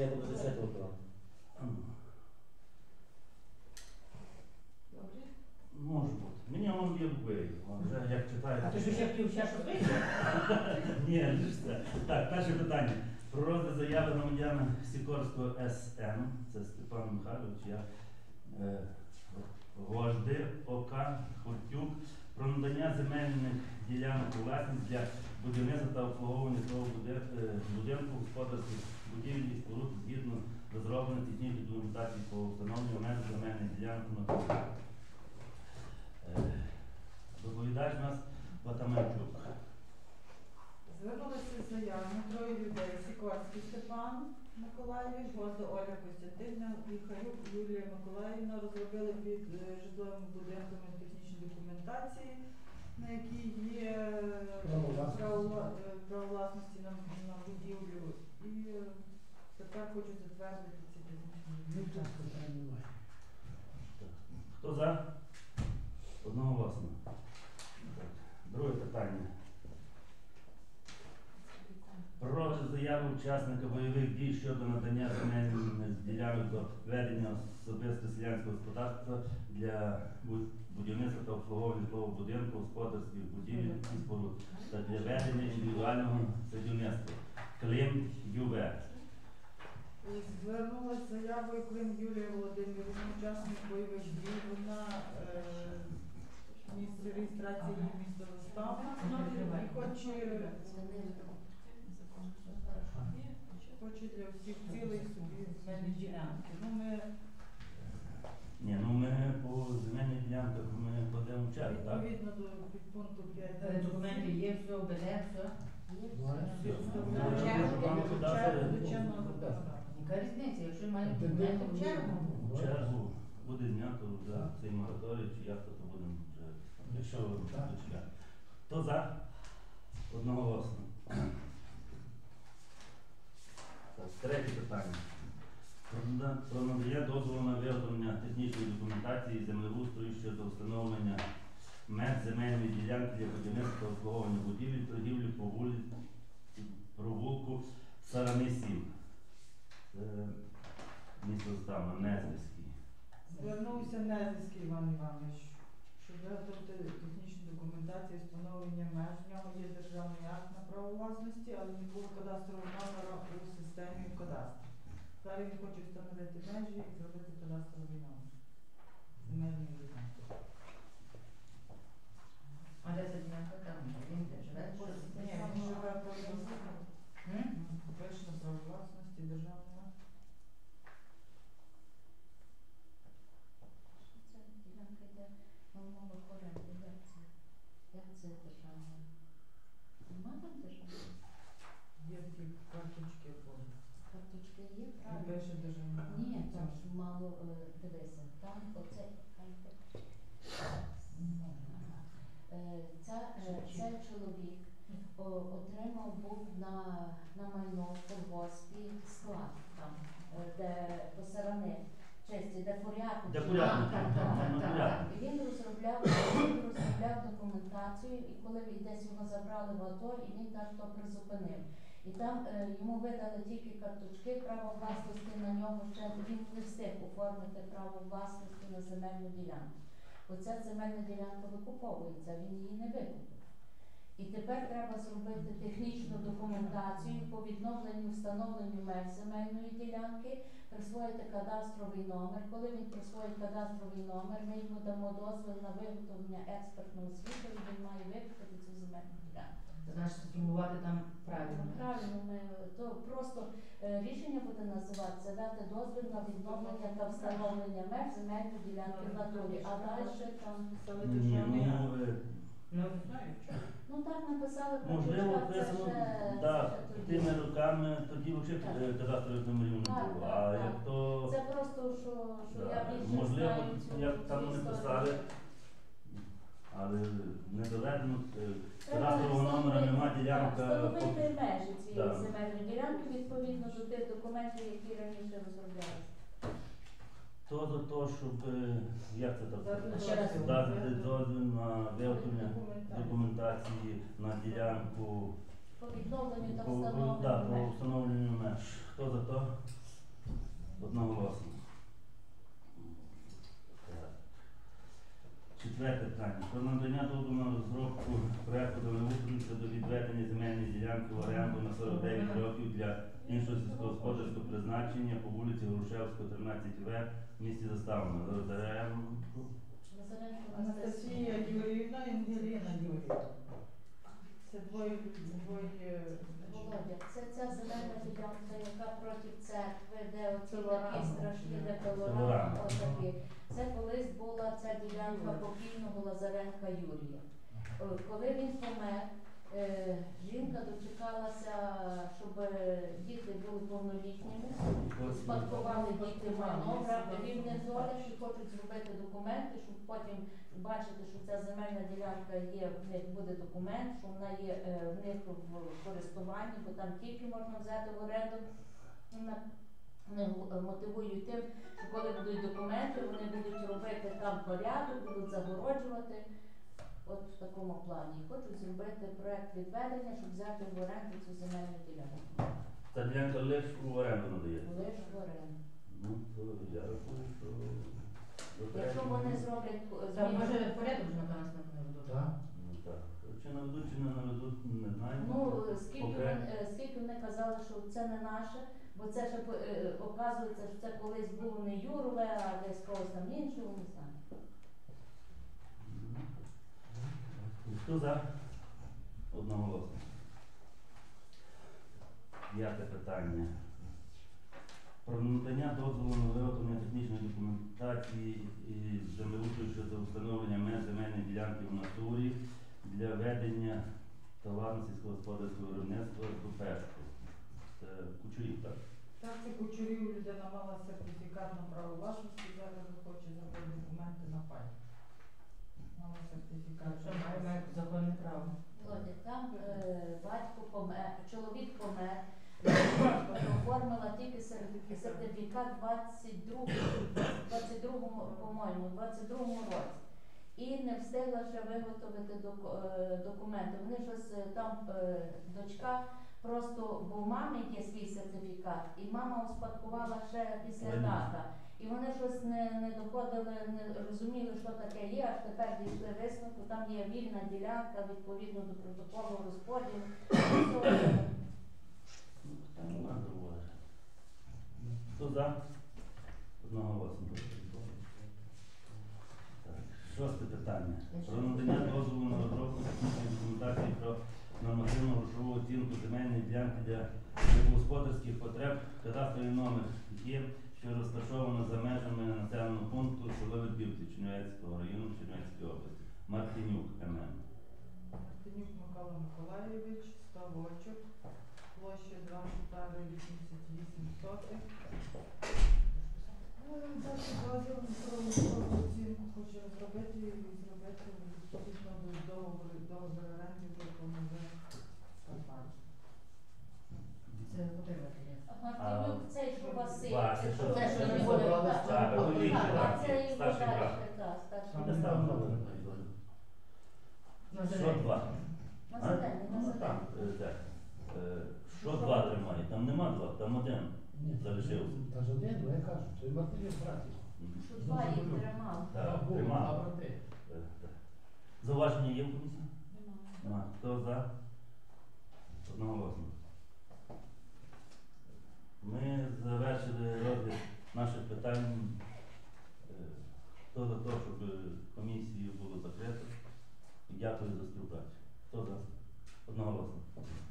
я буду зачитувати вам. Добре. Може бути. Мені воно є вбив. Вже як читаю. А ти що ще хотів ще щось вийти? Ні, не ж це. Так, перше питання. Про розгляд заяви громадяна Сікорського СМ, це Степан Михайлович, я Гожди, ОК, Хортюк, про надання земельних ділянок у власність для будівництва та обслуговування того будинку господарських будівель і споруд згідно розробленої технічної документації по встановленню меж земельних ділянок на території. Доповідач у нас Ватаманчук. Звернулися з заявами троє людей: Сікорський Степан Миколаївич, Гвозда Ольга Костянтинівна і Хаюк Юлія Миколаївна розробили під житловими будинками технічні документації, на якій є право власності на будівлю. І тепер хочуть затвердити ці технічні документації. Хто за? Одноголосно. Друге питання. Про розгляд заяви учасника бойових дій щодо надання земельних ділянок до ведення особистого селянського господарства для будівництва та обслуговування житлового будинку, господарських будівель і споруд та для ведення індивідуального садівництва. Клим ЮВ. Звернулася з заявою Клим Юлія Володимирівна, учасник бойових дій. Вона місце реєстрації її місто Роставна і хоче для всіх цілей собі земельні ділянки. Ми по земельних ділянках ми кладемо в чергу, так? Відповідно до підпункту 5 Документів є, все, ОБД, все. Яка різниця, якщо маємо документи в чергу? В чергу буде знято за цей мораторій, чи як то будемо вже. Якщо чекати. Хто за? Одноголосно. Третє питання. Про надання дозволу на виготовлення технічної документації землеустрою щодо встановлення меж земельної ділянки для будівництва та обслуговування будівель, торгівлі по вулиці провулку Сарани 7. Це місто Заставна, Незвільський. Звернувся Незвільський Іван Іванович, щоб виготовити технічну документацію встановлення меж. В нього є державний акт на право власності, але не було кадастрового номера у системі кадастру. Далі він хоче встановити межі і зробити кадастровий номер земельної ділянки. А де ця ділянка там? Він де живе? Ні, він живе по пише на право власності, державний акт. Ця ділянка йде на умовах оренди, як це державне? Нема там державне? Є такі карточки по Карточки є, і правильно? пише державний акт. Ні, там ж мало, дивися, там оце, цей чоловік отримав був на майно в колгоспі склад там, де по Сарани, честі, де порядок. Де порядок, Так. І він розробляв документацію, і коли десь його забрали в АТО, і він так то призупинив. І там йому видали тільки карточки, право власності на нього ще, він не встиг оформити право власності на земельну ділянку. Оця земельна ділянка викуповується, він її не викупив. І тепер треба зробити технічну документацію по відновленню, встановленню меж земельної ділянки, присвоїти кадастровий номер. Коли він присвоїть кадастровий номер, ми йому дамо дозвіл на виготовлення експертного звіту, і він має викупити цю земельну ділянку. Це значить сформувати там правильно. Правильно, то просто рішення буде називатися дати дозвіл на відновлення та встановлення меж земельної ділянки в натурі, а далі там... Писали державний акт. Ну, Ну так написали, Можливо, це писано, ще так, тоді. тими роками тоді взагалі кадастрових номерів не Так, було. так, А так. як то, Це просто, що да, я більше можливо, знаю цю як там не історію. писали, але не доведено, Треба кадастрового номера немає, ділянка. встановити межі цієї Да. земельної ділянки відповідно до тих документів, які раніше розроблялися. То за те, щоб, як це так, Ще раз. дати дозвіл на виготовлення документації на ділянку По відновленню та по встановленню по меж. встановленню меж. Хто за то? Одноголосно. Так. Четверте питання. Про надання дозволу на розробку проекту землеустрою щодо відведення земельної ділянки в оренду на 49 років для іншого сільськогосподарського призначення по вулиці Грушевського, 13В в місті Заставно. Лазаренко. Назаренко Анастасія Юріївна і Ангеліна Юріївна. Це двоє Володя, це ця зелена ділянка, яка проти церкви, де оці Пилорама. такі страшні, де Пилорама. пилорами, отакі. Це колись була ця ділянка покійного Лазаренка Юрія. Коли він помер, жінка дочекалася, щоб діти були повнолітніми, спадкували діти майно, рівне доля, що хочуть зробити документи, щоб потім бачити, що ця земельна ділянка є, в них буде документ, що вона є в них в користуванні, бо там тільки можна взяти в оренду. Вони мотивують тим, що коли будуть документи, вони будуть робити там порядок, будуть загороджувати. От в такому плані. І хочуть зробити проект відведення, щоб взяти в оренду цю земельну ділянку. Ця ділянка лише у оренду надається. Лише в оренду. Ну, то я рахую, що... Якщо вони зроблять Там може зміну, порядок вже на нас не ведуть. Так. Ну так. Чи наведуть, чи не наведуть, не знаю. ну скільки, Окей. скільки вони казали, що це не наше, бо це ще оказується, що це колись було не Юрове, а десь когось там іншого, не знаю. Хто за? Одноголосно. П'яте питання. Про надання дозволу на виготовлення технічної документації із землеустрою щодо встановлення меж земельної ділянки в натурі для ведення товарно сільськогосподарського виробництва до Пешку. Це Кучурів, так? Так, це Кучурів, людина мала сертифікат на право власності, зараз хоче зробити документи на пай. Мала сертифікат. Що має законне право. Володя, там батько помер, чоловік помер, оформила тільки сертифікат 22-му, по-моєму, 22-му році. І не встигла ще виготовити документи. Вони щось там, дочка, просто, бо в мами є свій сертифікат, і мама успадкувала ще після тата. І вони щось не доходили, не розуміли, що таке є, аж тепер дійшли висновку, там є вільна ділянка, відповідно до протоколу розподілу. Там нема другого. Хто за? Одноголосно. Так. Шосте питання. Про надання дозволу на розробку технічної документації про нормативну грошову оцінку земельної ділянки для господарських потреб, кадастровий номер є, що розташовано за межами населеного пункту село Відбівці Чернівецького району Чернівецької області. Мартинюк ММ. Мартинюк Микола Миколайович, ставочок, площа 2 гектари 88 сотих. Дати дозвіл на правову оцінку хоче розробити і зробити відповідно до договору оренди, який може Карпат. Це отримати. Мартинюк, цей, що Василь, Вася, це що що це? не Це буде. забрали Так, старого так, чоловіка, а так, це його старший брат. далі, так, старший Там брат. не став номер. Що два? На А? зелені, на Ну, там, зелені. так. Що два тримає? Там нема два, там один. Залишився. Та ж один, ну я кажу, то й Мартинів братів. Що два їх тримав. Так, Був, тримав. а брати. Так. Зауваження є в комісії? Нема. Нема. Хто за? Одноголосно. Ми завершили розгляд наших питань. Хто за те, щоб комісію було закрито? Дякую за співпрацю. Хто за? Одноголосно.